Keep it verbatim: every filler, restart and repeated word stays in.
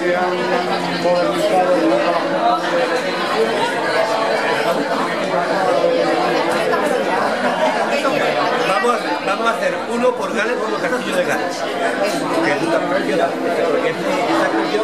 que han modernizado el Vamos, vamos a hacer uno por Gales, por los castillos de Gales. Que es una excursión, porque esta excursión